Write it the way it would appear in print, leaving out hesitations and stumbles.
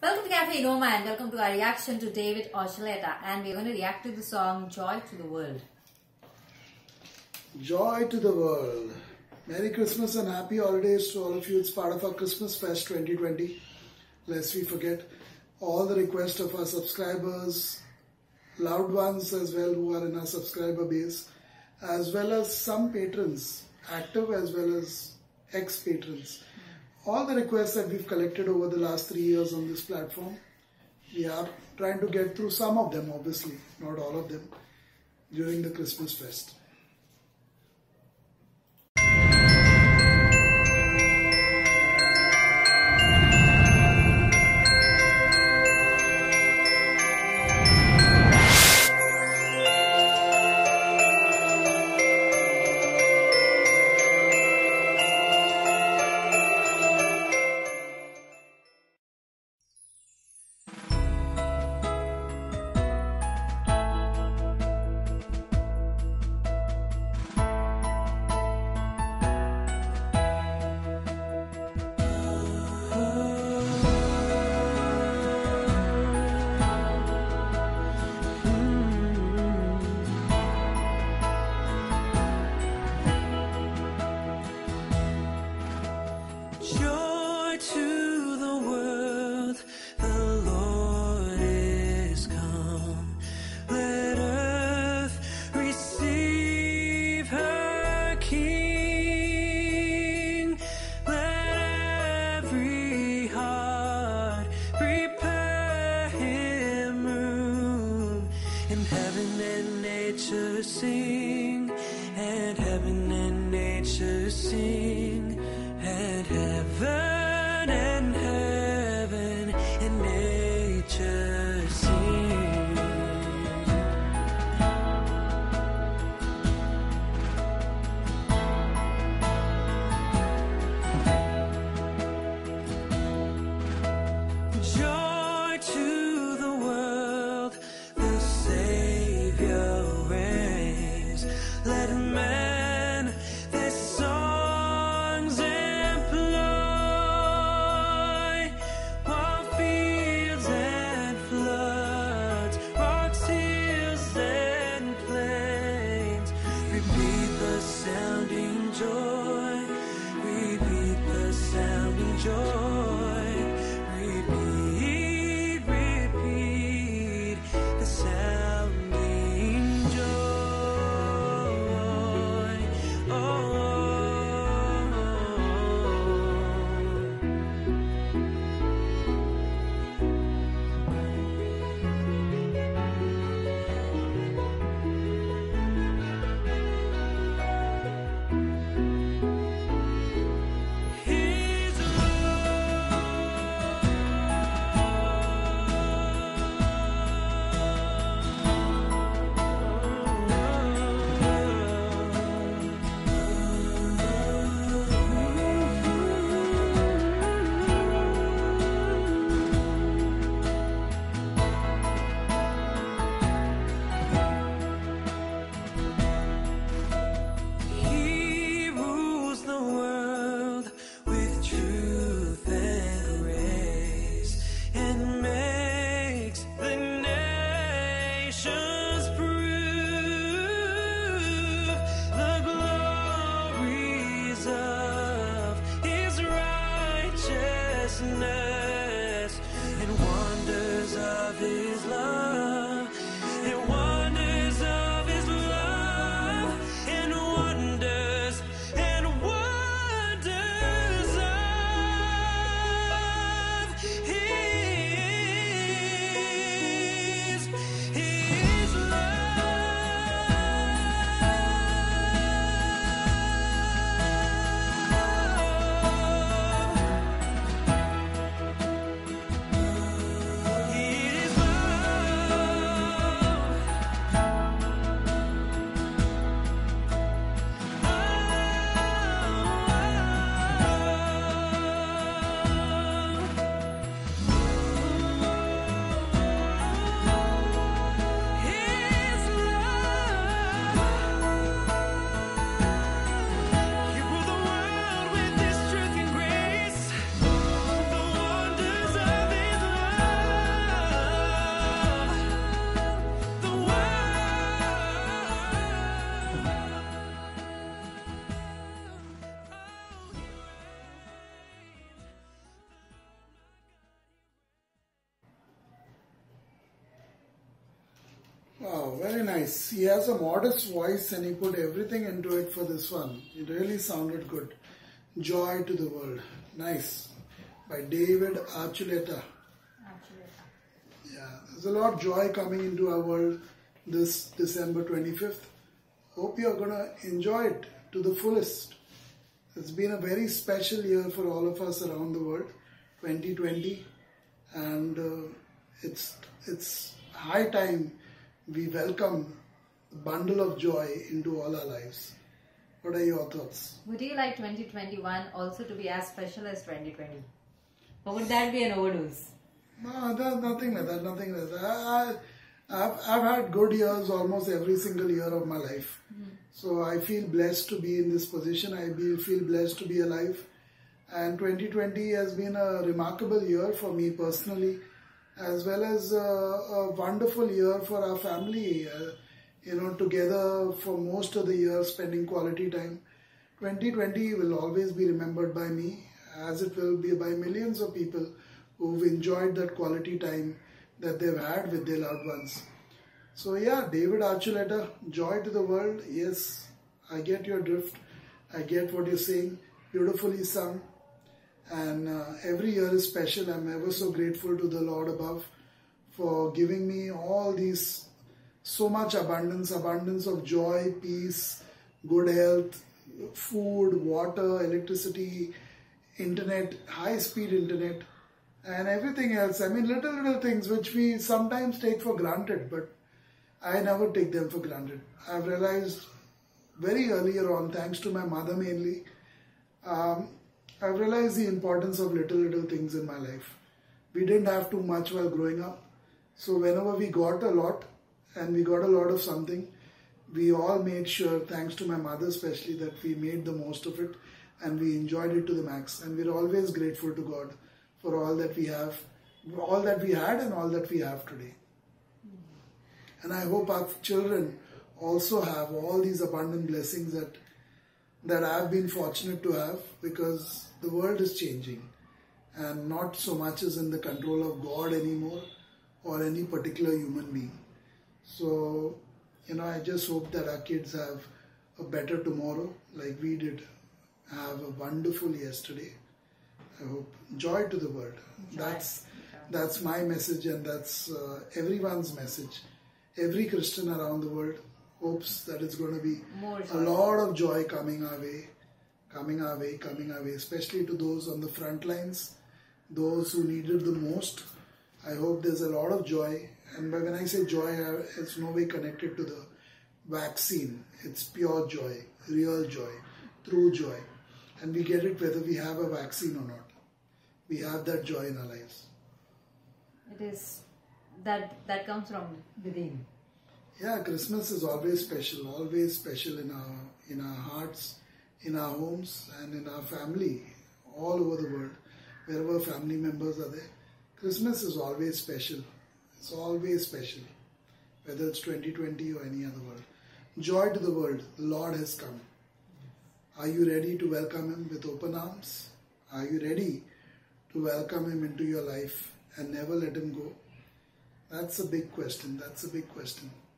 Welcome to CAFE ENOMA and welcome to our reaction to David ARCHULETA, and we're going to react to the song Joy to the World. Joy to the world. Merry Christmas and happy holidays to all of you. It's part of our Christmas Fest 2020. Lest we forget all the requests of our subscribers, loved ones as well who are in our subscriber base, as well as some patrons, active as well as ex-patrons. All the requests that we've collected over the last 3 years on this platform, we are trying to get through some of them, obviously, not all of them, during the Christmas Fest. Joy to the world, the Lord is come. Let earth receive her King. Let every heart prepare him room. And heaven and nature sing, and heaven and nature sing. And heaven and nature sing. Joy to the world, the Savior reigns. Let men their songs employ, while fields and floods, rocks, hills and plains repeat the sounding joy, repeat the sounding joy, repeat, repeat the sounding joy. Oh. His He rules the world with truth and grace, and makes the nations prove the glories of his righteousness, and wonders of his love, and wonders of his love, and wonders of his love. very nice. He has a modest voice and he put everything into it for this one. It really sounded good. Joy to the World. Nice. By David Archuleta. Yeah, there's a lot of joy coming into our world this December 25th. Hope you're going to enjoy it to the fullest. It's been a very special year for all of us around the world, 2020. And it's high time we welcome the bundle of joy into all our lives. What are your thoughts? Would you like 2021 also to be as special as 2020? Or would that be an overdose? No, there's nothing like that, nothing like that. I've had good years almost every single year of my life. So I feel blessed to be in this position. I feel blessed to be alive. And 2020 has been a remarkable year for me personally, as well as a wonderful year for our family. Together for most of the year spending quality time. 2020 will always be remembered by me, as it will be by millions of people who've enjoyed that quality time that they've had with their loved ones. So yeah, David Archuleta, joy to the world. Yes, I get your drift. I get what you're saying. Beautifully sung. And every year is special. I'm ever so grateful to the Lord above for giving me all these, so much abundance of joy, peace, good health, food, water, electricity, internet, high-speed internet, and everything else. I mean, little things which we sometimes take for granted, but I never take them for granted. I've realized very earlier on, thanks to my mother mainly, I've realized the importance of little things in my life. We didn't have too much while growing up, so whenever we got a lot, and we got a lot of something, we all made sure, thanks to my mother especially, that we made the most of it and we enjoyed it to the max. And we're always grateful to God for all that we have, all that we had and all that we have today. And I hope our children also have all these abundant blessings that I've been fortunate to have, because the world is changing and not so much is in the control of God anymore or any particular human being. So, I just hope that our kids have a better tomorrow like we did have a wonderful yesterday. I hope joy to the world. That's my message, and that's everyone's message. Every Christian around the world hopes that it's going to be a lot of joy coming our way, especially to those on the front lines, those who need it the most. I hope there's a lot of joy. And when I say joy, it's no way connected to the vaccine. It's pure joy, real joy, true joy. And we get it whether we have a vaccine or not. We have that joy in our lives. It is, that comes from within. Yeah, Christmas is always special in our hearts, in our homes and in our family, all over the world. Wherever family members are there, Christmas is always special. It's always special, whether it's 2020 or any other world. Joy to the world, the Lord has come. Are you ready to welcome Him with open arms? Are you ready to welcome Him into your life and never let Him go? That's a big question.